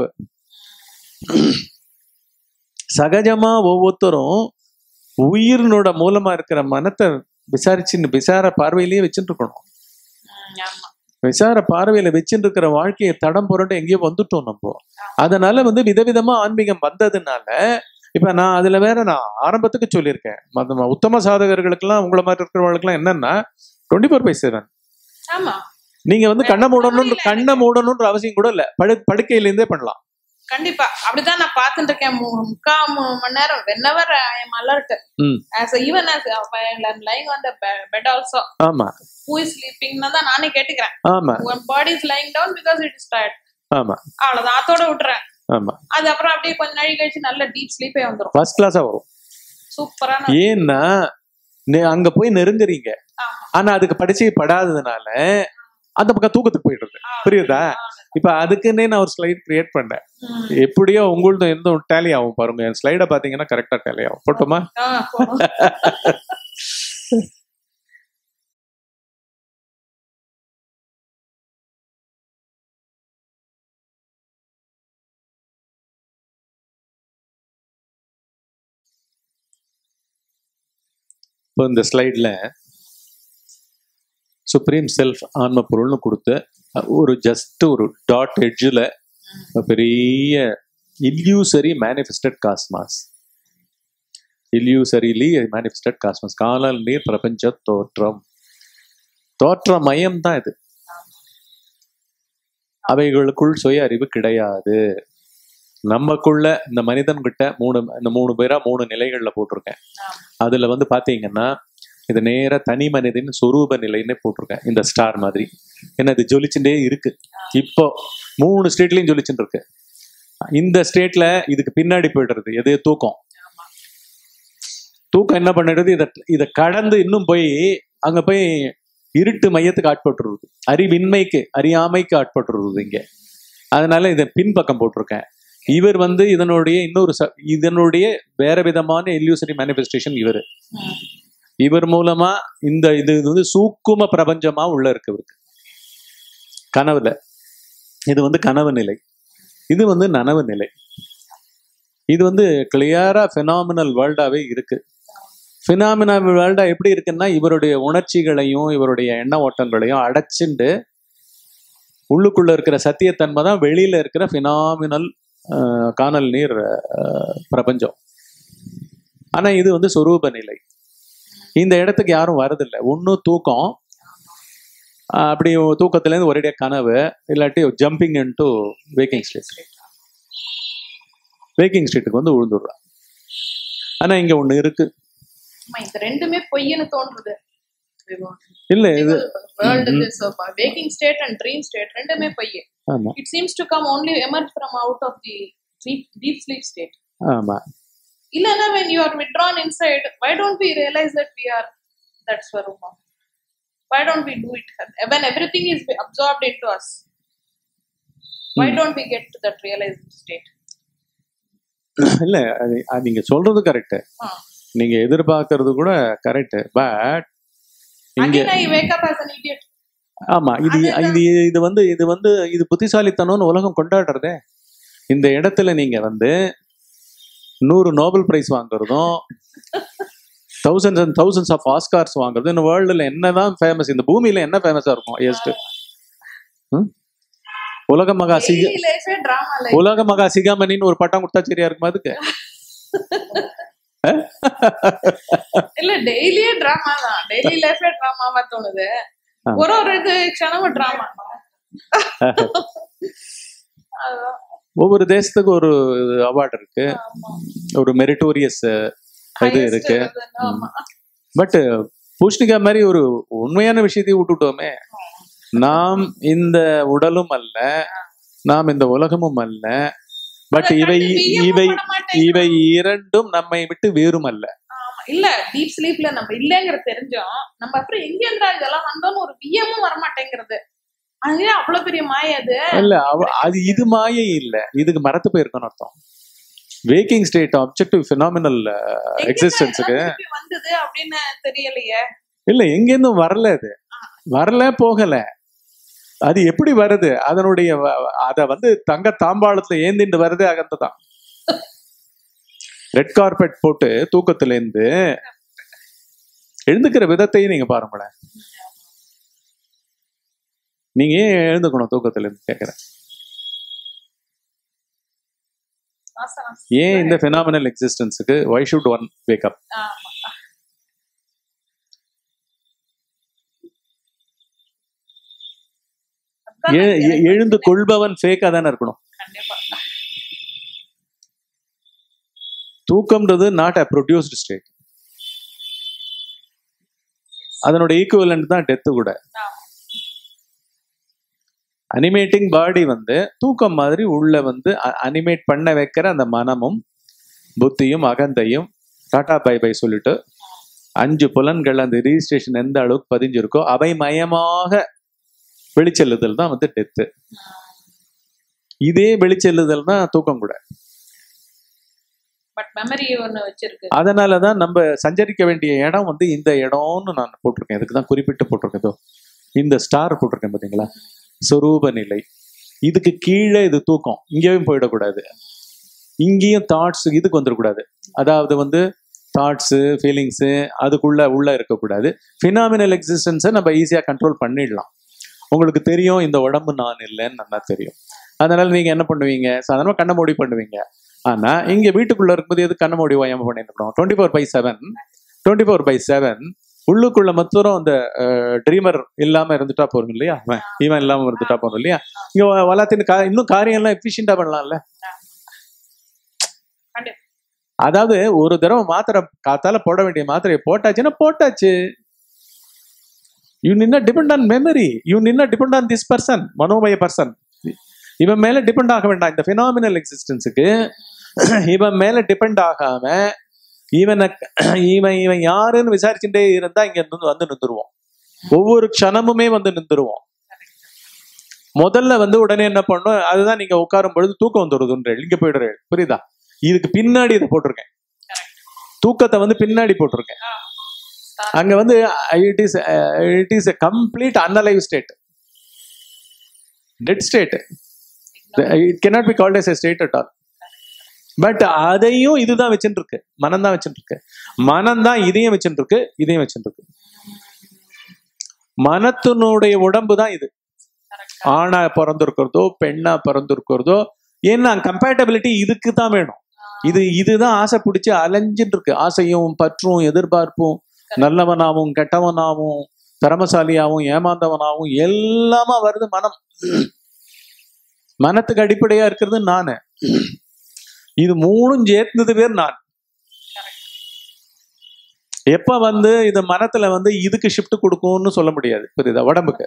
சகஜமா ஒவ்வொருத்தரும் உயிரினோட மூலமா இருக்கிற மனத்தை விசார பார்வையிலேயே வச்சுட்டு இருக்கணும். விசார பார்வையில வச்சுட்டு இருக்கிற வாழ்க்கையை தடம் புரண்டு எங்கேயோ வந்துட்டோம் நம்ம. அதனால விதவிதமா ஆன்மீகம் வந்ததுனால இப்ப நான் அதுல வேற நான் ஆரம்பத்துக்கு சொல்லியிருக்கேன், உத்தம சாதகர்களுக்கெல்லாம் உங்களை மாதிரி இருக்கிறவங்களுக்குலாம் என்னன்னா 24/7 நீங்க கண்ணை மூடணும்ன்ற அவசியம் கூட இல்ல. படுக்கையில இருந்தே பண்ணலாம். கண்டிப்பா அப்படிதான் நான் பாத்துட்டு இருக்கேன். 3/4 மணி நேரம் whenever I am alert, even as I'm lying on the bed also. ஆமா, who is sleeping னா தான் நானே கேட்டுக்கிறேன். ஆமா, one body is lying down because it is tired. ஆமா, அவ்வளவுதான், அதோட விட்டுறேன். ஆமா, அது அப்புறம் அப்படியே கொஞ்ச நாள் கழிச்சு நல்ல டீப் ஸ்லீப்பே வந்துரும். ஃபர்ஸ்ட் கிளாஸா வரும். சூப்பரான. ஏன்னா அங்க போய் நெருங்குறீங்க, ஆனா அதுக்கு படிச்சே படாததுனால அந்த பக்கம் தூக்கத்துக்கு போயிடுறது. புரியுதா? இப்ப அதுக்குன்னே நான் ஒரு ஸ்லைட் கிரியேட் பண்ணேன். எப்படியோ உங்களது எந்த டேலி ஆகும் பாருங்க. என் ஸ்லைட பாத்தீங்கன்னா கரெக்டா டேலி ஆகும். போட்டுமா? இப்போ இந்த ஸ்லைட்ல சுப்ரீம் செல்ஃப் ஆன்ம பொருள்னு கொடுத்து ஒரு ஜஸ்ட் ஒரு டாட் எட்ஜில் பெரிய illusory manifested cosmos, illusorily manifested cosmos, காணல் நீர் பிரபஞ்ச தோற்ற மயம் தான் இது. அவைகளுக்குள் சுய அறிவு கிடையாது. நமக்குள்ள இந்த மனிதன் கிட்ட இந்த 3 பேரா 3 நிலைகள்ல போட்டிருக்கேன். அதுல பாத்தீங்கன்னா இது நேர தனி மனிதன் சொரூப நிலைன்னு போட்டிருக்கேன். இந்த ஸ்டார் மாதிரி ஏன்னா இது ஜொலிச்சுட்டே இருக்கு. இப்போ 3 ஸ்டேட்லயும் ஜொலிச்சுட்டு இருக்கு. இந்த ஸ்டேட்ல இதுக்கு பின்னாடி போயிடுறது எது? தூக்கம். தூக்கம் என்ன பண்ணிடுறது? இதை கடந்து இன்னும் போய் அங்க போய் இருட்டு மையத்துக்கு ஆட்பட்டுருது, அறிவின்மைக்கு அறியாமைக்கு ஆட்பட்டுருது இங்க. அதனால இதை பின்பக்கம் போட்டிருக்கேன். இவர் இதனுடைய வேற விதமான இல்யூசரி மேனிஃபெஸ்டேஷன். இவர் மூலமா இது சூக்கும பிரபஞ்சமா உள்ள இருக்கு இவருக்கு கனவுல. இது கனவு நிலை, இது நனவு நிலை. இது கிளியரா பினாமினல் வேர்ல்டாவே இருக்கு. பினாமினல் வேர்ல்டா எப்படி இருக்குன்னா இவருடைய உணர்ச்சிகளையும் இவருடைய எண்ண ஓட்டங்களையும் அடைச்சுண்டு உள்ளுக்குள்ள இருக்கிற சத்தியத்தன்மை தான் வெளியில இருக்கிற பினாமினல் காணல் நீர் பிரபஞ்சம். ஆனா இது சொரூப நிலை. இந்த இடத்துக்கு யாரும் வரதில்லை. ஒன்னும் தூக்கம், அப்படி தூக்கத்துல இருந்து ஒரேடியா கனவு, இல்லாட்டி jumping into waking state. Waking ஸ்டேட்டுக்கு விழுந்துடுறா. ஆனா இங்க ஒண்ணு இருக்கு. இந்த ரெண்டுமே பொய்ன்னு தோன்றுது. இல்ல இது world is waking state and dream state ரெண்டுமே பொய். It seems to come only emerge from out of the deep sleep state. ஆமா. இல்லனா when you are withdrawn inside, why don't we realize that we are that swarupa? Why don't we do it when everything is absorbed into us? Why don't we get to that realized state? இல்ல நீங்க சொல்றது கரெக்ட், நீங்க எதிர்பார்க்கறது கூட correct. But again I wake up as an idiot. ஆமா, இது புத்திசாலித்தனம்னு உலகம் கொண்டாடுறதே. இந்த இடத்துல நீங்க 100 நோபல் பிரைஸ் வாங்குறதும் thousands and thousands of Oscars வாங்குறதும் இந்த வேர்ல்டுல என்னதான் ஃபேமஸ், இந்த பூமியில என்ன ஃபேமஸா இருக்கும்? எஸ்ட் உலக மகா சிகாமணின்னு ஒரு பட்டம் கொடுத்தா சரியா இருக்குமா அதுக்கு? இல்ல டெய்லியே டிராமா தான், டெய்லி லைஃப்ல டிராமாவா தோணுது. ஒரு இது க்ஷணமும் டிராமா. ஒவ்வொரு தேசத்துக்கு ஒரு அவார்டு இருக்கு, ஒரு மெரிட்டோரியஸ் இது இருக்கு. பட் பூஷ்ணிகா மாதிரி ஒரு உண்மையான விஷயத்தையும் விட்டுட்டோமே. நாம் இந்த உடலும் அல்ல, நாம் இந்த உலகமும் அல்ல, பட் இவை இரண்டும் நம்மை விட்டு வேறுமல்ல. இல்ல டீப் ஸ்லீப்ல நம்ம இல்லங்கிறது தெரிஞ்சோம், நம்ம அப்புறம் எங்க இருந்தா இதெல்லாம் வந்தோம்னு ஒரு வியமும் வரமாட்டேங்கிறது. அது அவ்வளவு பெரிய மாய. அது இல்ல அது இது மாயை இல்ல, இதுக்கு மறத்து போயிருக்கணும் அர்த்தம். வேக்கிங் ஸ்டேட் ஆப்ஜெக்டிவ் பினாமினல் எக்ஸிஸ்டன்ஸுக்கு வந்தது அப்படின்னு தெரியலையே. இல்ல எங்கேருந்தும் வரல, அது வரல போகல. அது எப்படி வருது? அதனுடைய அத வந்து தங்க தாம்பாளத்துல ஏந்திட்டு வருது அகந்ததான். ரெட் கார்பெட் போட்டு தூக்கத்துல இருந்து எழுந்துக்கிற விதத்தையும் நீங்க பாருங்களேன். நீங்க ஏன் எழுந்துக்கணும் தூக்கத்துல இருந்து கேக்குறேன். ஏன் இந்த பினாமினல் எக்ஸிஸ்டன்ஸுக்கு why should one wake up? எழுந்து கொள்பவன் ஃபேக்கா தானே இருக்கணும். தூக்கம்ன்றது நாட் அ ப்ரொடியூஸ்டு ஸ்டேட். அதனோட ஈக்குவலன்ட் தான் டெத்து கூட. அனிமேட்டிங் பாடி வந்து தூக்கம் மாதிரி உள்ள வந்து அனிமேட் பண்ண வைக்கிற அந்த மனமும் புத்தியும் அகந்தையும் டாடா பை பை சொல்லிட்டு 5 புலன்கள் அந்த ரிஜிஸ்ட்ரேஷன் எந்த அளவுக்கு பதிஞ்சிருக்கோ அவை மயமாக வெளிச்செல்லுதல் தான் வந்து டெத்து. இதே வெளிச்செல்லுதல் தான் தூக்கம் கூட. அதனாலதான் நம்ம சஞ்சரிக்க வேண்டிய இடம் வந்து இந்த இடம்னு நான் போட்டிருக்கேன். இதுக்கு தான் குறிப்பிட்டு போட்டிருக்கேன். இந்த ஸ்டார் போட்டிருக்கேன் பாத்தீங்களா, சொரூப நிலை. இதுக்கு கீழே இது தூக்கம், இங்கேயும் போயிடக்கூடாது, இங்கேயும் தாட்ஸ் இதுக்கு வந்துடக்கூடாது. அதாவது வந்து தாட்ஸு ஃபீலிங்ஸு அதுக்குள்ள உள்ள இருக்கக்கூடாது. ஃபினாமினல் எக்ஸிஸ்டன்ஸை நம்ம ஈஸியாக கண்ட்ரோல் பண்ணிடலாம். உங்களுக்கு தெரியும் இந்த உடம்பு நான் இல்லைன்னு நல்லா தெரியும். அதனால நீங்க என்ன பண்ணுவீங்க, சாதாரணமாக கண்ணை மூடி பண்ணுவீங்க. ஆனா இங்க வீட்டுக்குள்ள இருக்கும்போது எது கண்ணை மூடி ஓயாம பண்ணிட்டு இருக்கணும். 24/7 உள்ளுக்குள்ள மொத்தம் அந்த ட்ரீமர் இல்லாம இருந்துட்டா போறோம் இல்லையா, இவன் இல்லாம இருந்துட்டா போறோம் இல்லையா. இங்க வளர்த்தின் இன்னும் காரியம் எல்லாம் எஃபிஷியண்டா பண்ணலாம்ல. அதாவது ஒரு தடவை மாத்திரை காத்தால போட வேண்டிய மாத்திரையை போட்டாச்சுன்னா போட்டாச்சு. யூ நின்னா டிபெண்ட் ஆன் மெமரி, யூ நின்னா டிபெண்ட் ஆன் திஸ் பர்சன், மனோமய பர்சன். இவன் மேல டிபெண்ட் ஆக வேண்டாம். இந்த பினாமினல் எக்ஸிஸ்டன்ஸுக்கு இவன் மேல டிபெண்ட் ஆகாம இவன் யாருன்னு விசாரிச்சுட்டே இருந்தா இங்க வந்து நின்றுருவோம். ஒவ்வொரு க்ஷணமுமே வந்து நின்றுருவோம். முதல்ல வந்து உடனே என்ன பண்ணும், அதுதான் நீங்க உட்காரும் பொழுது தூக்கம் வந்துடுதுன்ற இங்க போயிடுறேன். புரியுதா? இதுக்கு பின்னாடி இதை போட்டிருக்கேன், தூக்கத்தை வந்து பின்னாடி போட்டிருக்கேன். அங்க வந்து it is a complete unalive state, dead state. It cannot be called as a state at all. But அதையும் இதுதான் வச்சுட்டு இருக்கு, மனம் தான் வச்சுட்டு இருக்கு. மனம் தான் இதையும் வச்சுட்டு இருக்கு, இதையும் வச்சுட்டு இருக்கு. மனத்தினுடைய உடம்பு தான் இது. ஆணா பிறந்திருக்கிறதோ பெண்ணா பிறந்திருக்கிறதோ, ஏன்னா கம்பேட்டபிலிட்டி இதுக்கு தான் வேணும். இதுதான் ஆசை பிடிச்சி அலைஞ்சிட்டு இருக்கு. ஆசையும் பற்றும் எதிர்பார்ப்பும், நல்லவனாவும் கெட்டவனாவும் திறமசாலியாவும் ஏமாந்தவனாவும் எல்லாமா வருது மனம். மனத்துக்கு அடிப்படையா இருக்கிறது நானு. இது மூணும் சேர்ந்தது பேர் நான். எப்ப வந்து இது மனத்துல வந்து இதுக்கு ஷிஃப்ட் கொடுக்கும்னு சொல்ல முடியாது. புரியுதா? உடம்புக்கு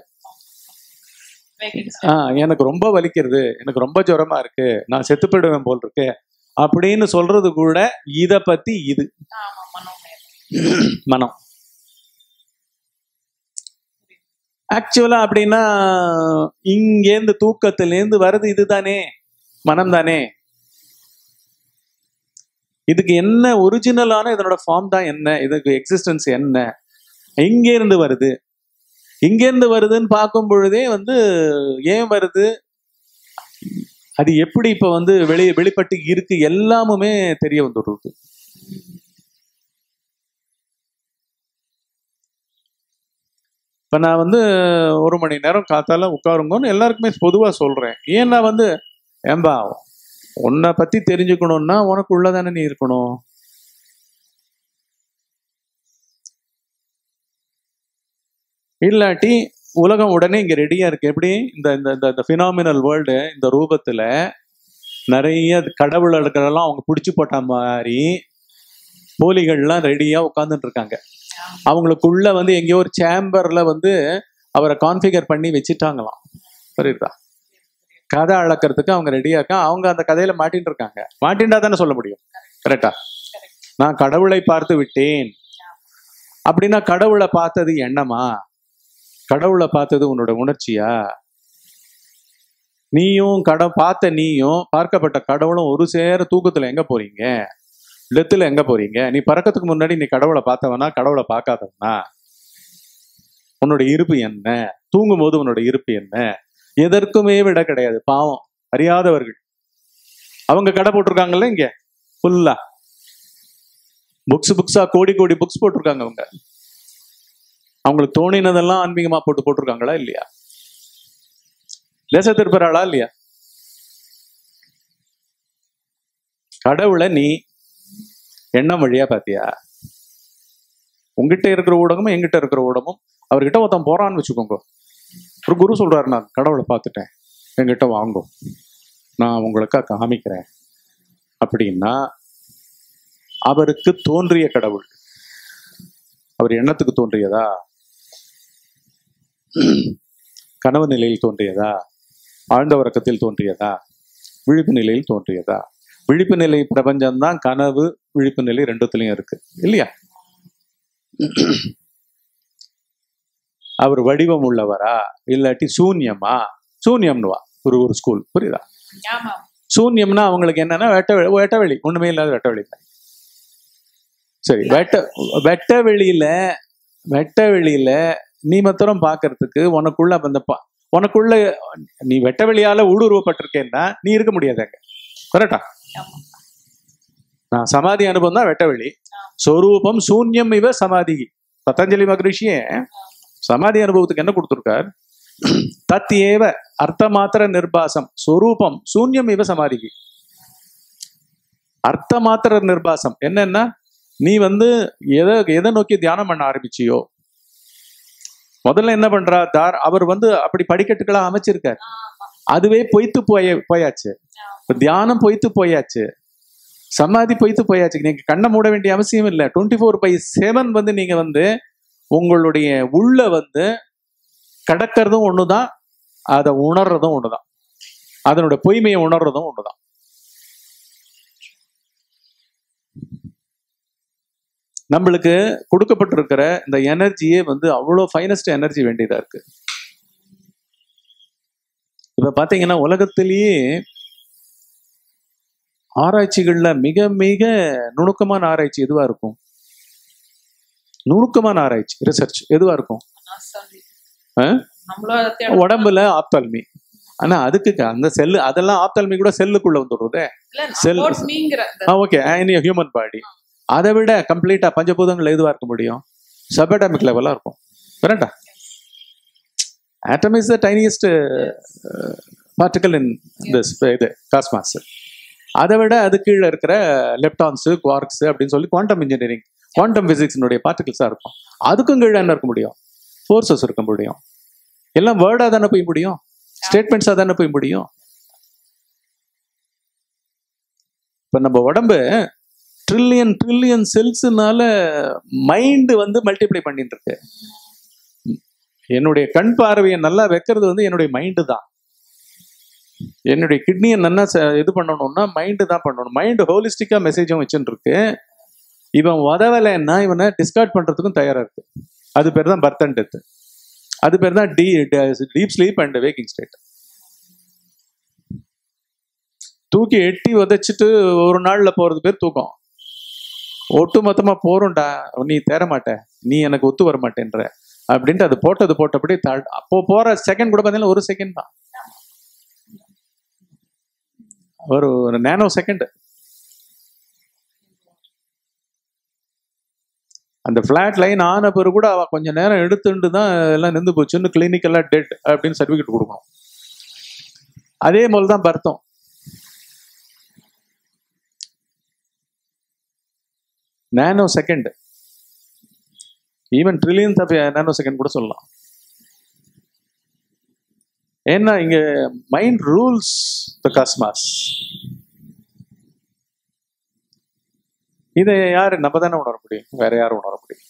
எனக்கு ரொம்ப வலிக்கிறது, எனக்கு ரொம்ப ஜுரமா இருக்கு, நான் செத்து போயிடுவேன் போல் இருக்கு அப்படின்னு சொல்றது கூட இத பத்தி. இது மனம். ஆக்சுவலா அப்படின்னா இங்கேருந்து தூக்கத்திலேருந்து வருது இதுதானே, மனம் தானே. இதுக்கு என்ன ஒரிஜினலான இதனோட ஃபார்ம் தான் என்ன, இதுக்கு எக்ஸிஸ்டன்ஸ் என்ன, எங்கேருந்து வருது, எங்கேருந்து வருதுன்னு பார்க்கும் பொழுதே வந்து ஏன் வருது, அது எப்படி இப்ப வந்து வெளிப்பட்டு இருக்கு, எல்லாமுமே தெரிய வந்துடுறது. இப்ப நான் வந்து 1 மணி நேரம் காத்தால உட்காருங்கன்னு எல்லாருக்குமே பொதுவா சொல்றேன். ஏன்னா வந்து ஏம்பா உன்னை பத்தி தெரிஞ்சுக்கணும்னா உனக்கு உள்ளதானே நீ இருக்கணும். இல்லாட்டி உலகம் உடனே இங்க ரெடியா இருக்கு. எப்படி இந்த பினாமினல் வேர்ல்டு இந்த ரூபத்துல நிறைய கடவுள்களெல்லாம் அவங்க பிடிச்சு போட்ட மாதிரி போலிகள்லாம் ரெடியா உட்கார்ந்துட்டு இருக்காங்க. அவங்களுக்குள்ள வந்து எங்கேயோ ஒரு சேம்பர்ல வந்து அவரை கான்ஃபிகர் பண்ணி வச்சுட்டாங்களாம். புரியுதா? கதை அளக்கிறதுக்கு அவங்க ரெடியா இருக்காங்க. அவங்க அந்த கதையில மாட்டின்னு இருக்காங்க. மாட்டின்டா தானே சொல்ல முடியும். கரெக்டா? நான் கடவுளை பார்த்து விட்டேன் அப்படின்னா கடவுளை பார்த்தது எண்ணமா? கடவுளை பார்த்தது உன்னோட உணர்ச்சியா? நீயும் நீயும் பார்க்கப்பட்ட கடவுளும் ஒரு சேர தூக்கத்துல எங்க போறீங்க? டெத்துல எங்க போறீங்க? நீ பறக்கிறதுக்கு முன்னாடி நீ கடவுளை பார்த்தவனா கடவுளை பார்க்காதவனா? உன்னோட இருப்பு என்ன? தூங்கும் போது உன்னோட இருப்பு என்ன? எதற்குமே விட கிடையாது. பாவம் அறியாதவர்கள் அவங்க கடை போட்டிருக்காங்கல்ல இங்க ஃபுல்லா புக்ஸா கோடி கோடி புக்ஸ் போட்டிருக்காங்க. அவங்களுக்கு தோணினதெல்லாம் ஆன்மீகமா போட்டிருக்காங்களா இல்லையா? தேச திருப்பறாளா இல்லையா? கடவுளை நீ எண்ணம் வழியா பாத்தியா? உங்ககிட்ட இருக்கிற ஊடகமும் எங்கிட்ட இருக்கிற ஊடகமும் அவர்கிட்ட ஒருத்தன் போறான்னு வச்சுக்கோங்க. ஒரு குரு சொல்றாரு, நான் கடவுளை பார்த்துட்டேன், என்கிட்ட வாங்கும், நான் உங்களுக்கு காமிக்கிறேன் அப்படின்னா அவருக்கு தோன்றிய கடவுள் அவர் எண்ணத்துக்கு தோன்றியதா? கனவு நிலையில் தோன்றியதா? ஆழ்ந்த உறக்கத்தில் தோன்றியதா? விழிப்பு நிலையில் தோன்றியதா? விழிப்பு நிலை பிரபஞ்சம்தான் கனவு விழிப்பு நிலை ரெண்டுத்துலயும் இருக்கு இல்லையா? அவர் வடிவம் உள்ளவரா இல்லாட்டி சூன்யமா? சூன்யம்னுவா ஒரு ஸ்கூல், புரியுதா? சூன்யம்னா அவங்களுக்கு என்னன்னா வெட்டவெளி, ஒண்ணுமே இல்லாத வெட்டவெளி. சரி, வெட்டவெளியில நீ மாத்திரம் பாக்குறதுக்கு உனக்குள்ள நீ வெட்டவெளியால ஊடுருவப்பட்டிருக்கேன்னா நீ இருக்க முடியாது அங்க. கரெக்டா? நான் சமாதி அனுபவம் தான் வெட்டவெளி. சொரூபம் சூன்யம் இவ சமாதி. பதஞ்சலி மகரிஷியே சமாதி அனுபவத்துக்கு என்ன கொடுத்திருக்கார்? தத் ஏவ அர்த்த மாத்திர நிர்பாசம் சொரூபம் சூன்யம் இவ சமாதிக்கு. அர்த்த மாத்திர நிர்பாசம் என்னன்னா, நீ எதை நோக்கி தியானம் பண்ண ஆரம்பிச்சியோ, முதல்ல என்ன பண்றார் அவர் அப்படி படிக்கட்டுகளா அமைச்சிருக்கார். அதுவே பொய்த்து போயாச்சு. தியானம் பொய்த்து போயாச்சு, சமாதி பொய்த்து போயாச்சு. நீங்க கண்ணை மூட வேண்டிய அவசியம் இல்லை. 24/7 நீங்க உங்களுடைய உள்ள கடக்கிறதும் ஒண்ணுதான், அதை உணர்றதும் ஒண்ணுதான், அதனுடைய பொய்மையை உணர்றதும் ஒண்ணுதான். நம்மளுக்கு கொடுக்கப்பட்டிருக்கிற இந்த எனர்ஜியே அவ்வளோ ஃபைனஸ்ட் எனர்ஜி வேண்டியதா இருக்கு. இப்ப பாத்தீங்கன்னா உலகத்திலேயே ஆராய்ச்சிகள்ல மிக மிக நுணுக்கமான ஆராய்ச்சி எதுவா இருக்கும்? நுணுக்கமான ஆராய்ச்சி ரிசர்ச் எதுவா இருக்கும்? உடம்புல ஆப்தால்மி. ஆனா அதுக்கு அந்த செல்லு அதெல்லாம் ஆப்தால்மி கூட செல்லுக்குள்ள வந்துடுறதே. செல் ஓகே, ஹியூமன் பாடி அதை விட கம்ப்ளீட்டா பஞ்சபூதங்கள் எதுவா இருக்க முடியும்? சபடாமிக் லெவலா இருக்கும். கரெக்டா? Atom is the tiniest particle in this cosmos. அதை விட அது கீழே இருக்கிற லெப்டான்ஸ், குவார்க்ஸ் அப்படின்னு சொல்லி குவாண்டம் இன்ஜினியரிங், குவாண்டம் பிசிக்ஸினுடைய பார்ட்டிகல்ஸா இருக்கும். அதுக்கும் கீழே என்ன இருக்க முடியும்? ஃபோர்ஸஸ் இருக்க முடியும். எல்லாம் வேர்டா தானே போய் முடியும், ஸ்டேட்மெண்ட்ஸா தானே போய் முடியும். இப்ப நம்ம உடம்பு ட்ரில்லியன் செல்ஸ்னால மைண்ட் மல்டிப்ளை பண்ணிட்டு இருக்கு. என்னுடைய கண் பார்வையை நல்லா வைக்கிறது என்னுடைய மைண்டு தான். என்னுடைய கிட்னியை நல்லா இது பண்ணணும்னா மைண்டு தான் பண்ணணும். மைண்டு ஹோலிஸ்டிக்கா மெசேஜும் வச்சுட்டு இருக்கு. இவன் உதவலைன்னா இவனை டிஸ்கார்ட் பண்றதுக்கும் தயாரா இருக்கு. அது பேர் தான் பர்த் அண்ட் டெத். அது பேர் தான் deep sleep and waking state. தூக்கி எட்டி உதைச்சிட்டு ஒரு நாள்ல போறது பேர் தூக்கம். ஒட்டு மொத்தமா போறோம்டா, நீ தேர மாட்ட, நீ எனக்கு ஒத்து வர மாட்டேன்ற அப்படின்ட்டு அது போட்டபடி அப்போ போற செகண்ட் கூட பார்த்தீங்கன்னா 1 செகண்ட் தான், ஒரு நேனோ செகண்ட். அந்த பிளாட் லைன் ஆன பிறகு கூட அவ கொஞ்ச நேரம் எடுத்துட்டு தான் எல்லாம் நின்று போச்சுன்னு கிளினிக்கெல்லாம் டெட் அப்படின்னு சர்டிபிகேட் கொடுக்கணும். அதே போல தான் பர்த்தம். Nano second, even trillion nano second கூட சொல்லலாம். ஏன்னா இங்க மைண்ட் ரூல்ஸ் த காஸ்மாஸ். இதை யாரு நம்ம தானே உணர முடியும், வேற யாரும் உணர முடியும்.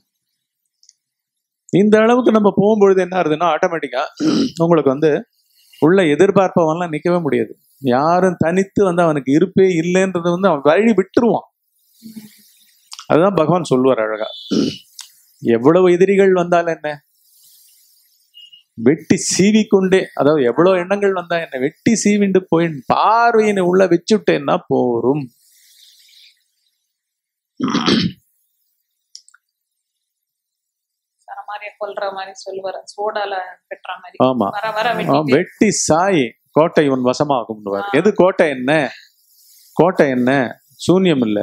இந்த அளவுக்கு நம்ம போகும்பொழுது என்ன ஆகுதுன்னா ஆட்டோமேட்டிக்கா உங்களுக்கு உள்ள எதிர்பார்ப்பவன்லாம் நிக்கவே முடியாது. யாரும் தனித்து வந்து அவனுக்கு இருப்பே இல்லைன்றது வந்து அவன் வழி விட்டுருவான். அதுதான் பகவான் சொல்லுவார் அழகா. எவ்வளவு எதிரிகள் வந்தாலும் என்ன, வெட்டி சீவி கொண்டே, அதாவது எவ்வளவு எண்ணங்கள் வந்தா என்ன, வெட்டி சீவிண்டு போய் பார்வையினை உள்ள வச்சுட்டேன்னா போரும். கொல்ற மாதிரி சொல்லுவார், சோடால வெட்டுற மாதிரி. ஆமா, வர வர வெட்டி சாய் கோட்டை உன் வசமாகும். எது கோட்டை? என்ன கோட்டை? என்ன சூன்யம் இல்ல.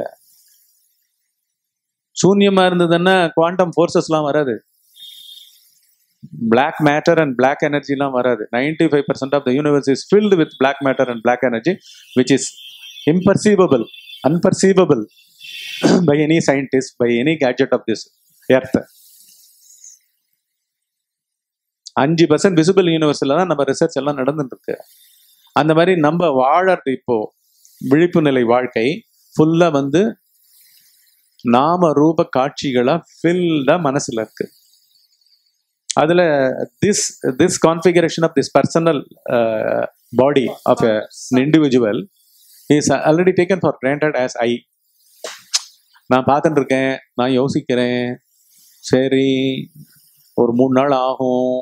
சூன்யமா இருந்ததுன்னா குவாண்டம் ஃபோர்ஸஸ் எல்லாம் வராது, black matter and black energy எல்லாம் வராது. 95% of the universe is filled with black matter and black energy which is imperceivable, unperceivable by any scientist, by any gadget of this earth. 5% visible யூனிவர்ஸ்ல தான் நம்ம ரிசர்ச் எல்லாம் நடந்துட்டு இருக்கு. அந்த மாதிரி நம்ம வாழறது இப்போ விழிப்பு நிலை வாழ்க்கை ஃபுல்லா வந்து நாம ரூப காட்சிகளா ஃபில்டா மனசுல இருக்கு. அதுல this configuration of this personal body of an individual is already taken for granted as I. நான் பார்த்துட்டு இருக்கேன், நான் யோசிக்கிறேன், சரி ஒரு 3 நாள் ஆகும்.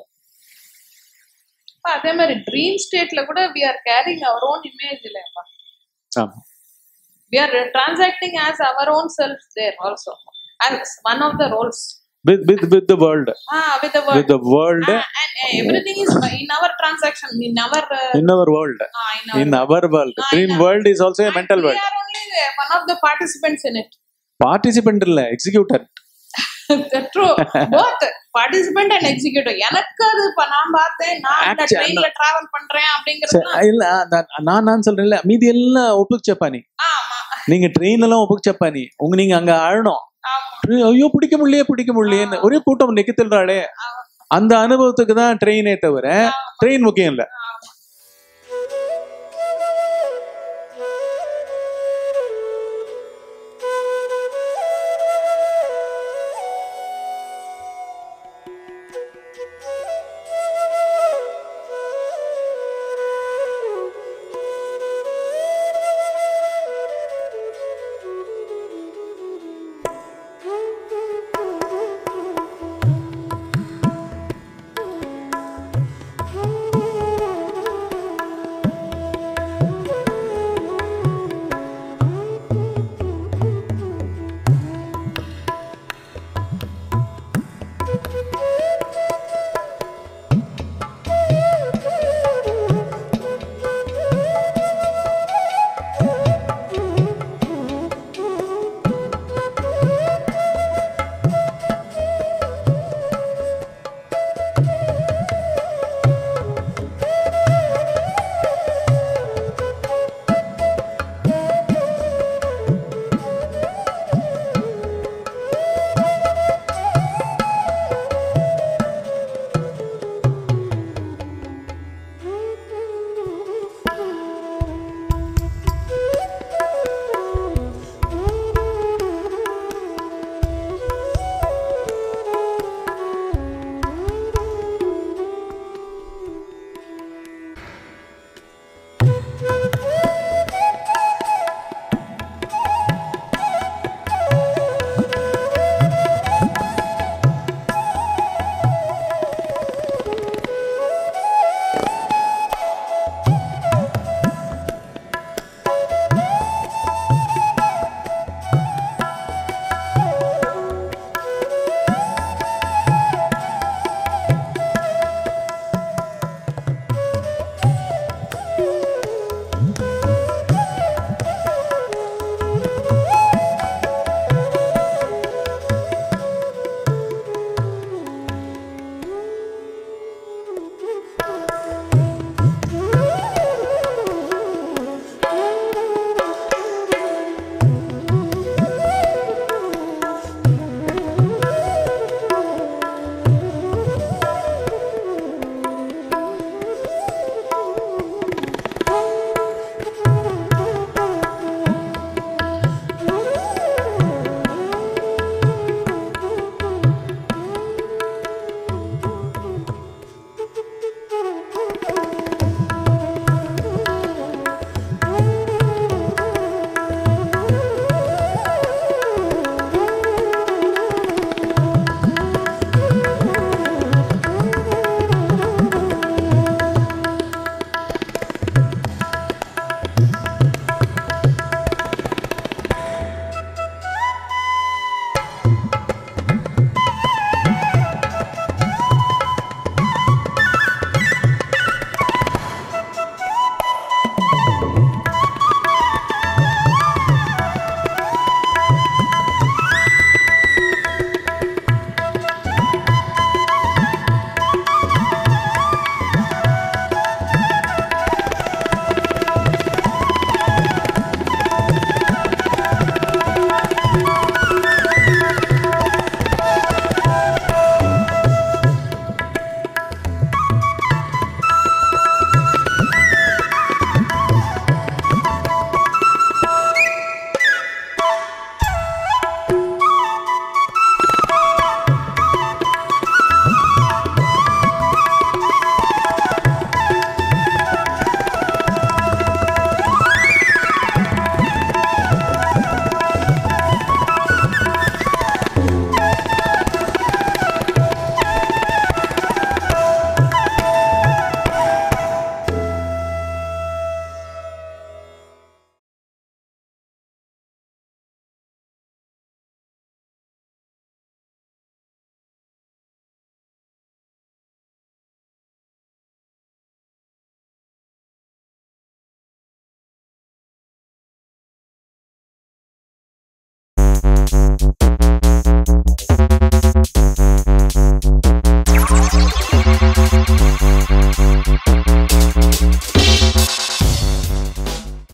அதே மாதிரி ட்ரீம் ஸ்டேட்ல கூட we are carrying our own image இல்லையா? ஆமா, we are transacting as our own self there also as one of the roles with the world, with the world, and everything is in our transaction, in our world, in our world. Dream world is also a mental world. We are only one of the participants in it. Participant இல்ல, executor. True, both participant and executor. எனக்கு அது நான் பார்த்தேன், நான் இந்த ட்ரெயின்ல டிராவல் பண்றேன் அப்படிங்கிறது இல்ல. நான் சொல்றேன் இல்ல, மீதி எல்லாம் ஒப்புச்சப்பா. நீ நீங்க ட்ரெயின் எல்லாம் ஒப்புச்சப்பா. நீங்க அங்க ஆழணும், ஐயோ பிடிக்க முடியலையேன்னு ஒரே கூட்டம் நிக்கத்தில்றாளே, அந்த அனுபவத்துக்கு தான் ட்ரெயினே தவிர ட்ரெயின் முக்கியம் இல்ல.